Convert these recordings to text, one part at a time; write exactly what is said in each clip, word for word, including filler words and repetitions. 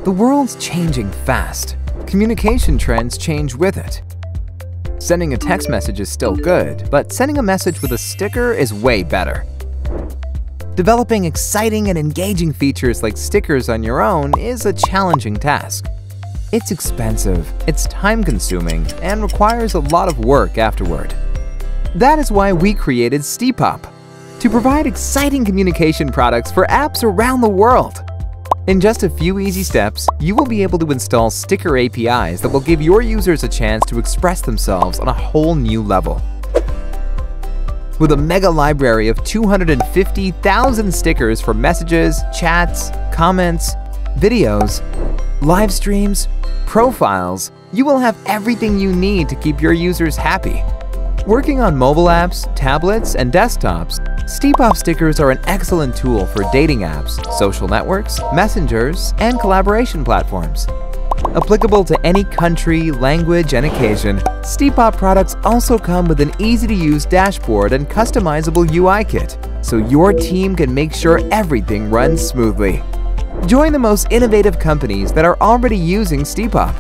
The world's changing fast. Communication trends change with it. Sending a text message is still good, but sending a message with a sticker is way better. Developing exciting and engaging features like stickers on your own is a challenging task. It's expensive, it's time-consuming, and requires a lot of work afterward. That is why we created Stipop, to provide exciting communication products for apps around the world. In just a few easy steps, you will be able to install sticker A P Is that will give your users a chance to express themselves on a whole new level. With a mega library of two hundred fifty thousand stickers for messages, chats, comments, videos, live streams, profiles, you will have everything you need to keep your users happy. Working on mobile apps, tablets, and desktops, Stipop stickers are an excellent tool for dating apps, social networks, messengers, and collaboration platforms. Applicable to any country, language, and occasion, Stipop products also come with an easy-to-use dashboard and customizable U I kit, so your team can make sure everything runs smoothly. Join the most innovative companies that are already using Stipop.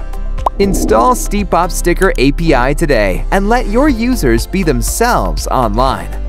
Install Stipop Sticker A P I today and let your users be themselves online.